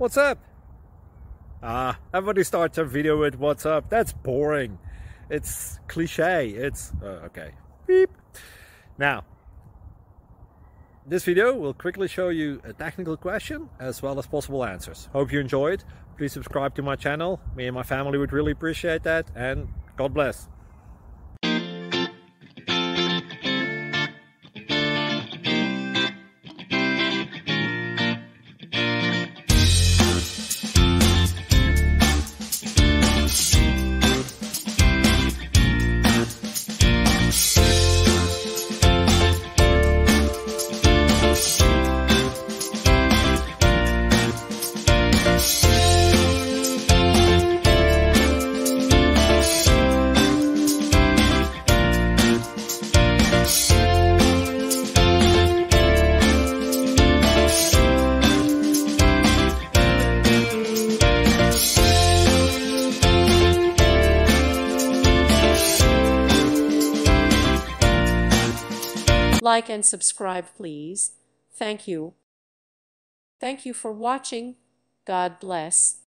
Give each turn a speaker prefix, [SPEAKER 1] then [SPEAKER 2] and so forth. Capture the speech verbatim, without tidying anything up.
[SPEAKER 1] What's up? Ah, everybody starts a video with what's up. That's boring. It's cliche. It's uh, okay. Beep. Now, this video will quickly show you a technical question as well as possible answers. Hope you enjoyed. Please subscribe to my channel. Me and my family would really appreciate that, and God bless.
[SPEAKER 2] Like and subscribe, please. Thank you. Thank you for watching. God bless.